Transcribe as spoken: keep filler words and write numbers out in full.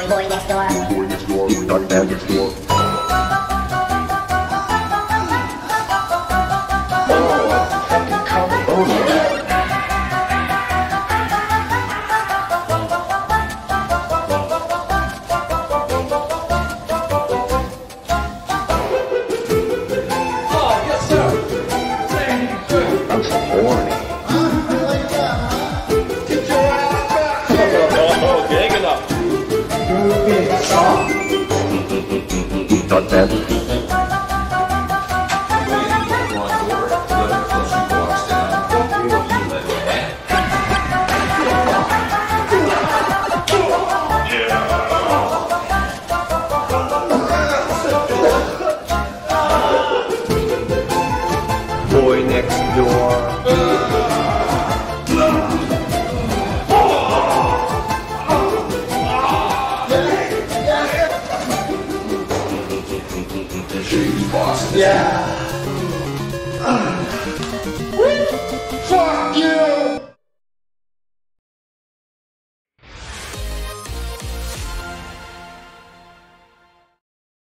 boy, boy next door. Boy next door, dark dad next door. Oh, fucking cover. Oh, yeah. Oh, yes, sir. Thank you. I'm so horny. Oh, big enough. Dark dad. Boy next door. Yeah.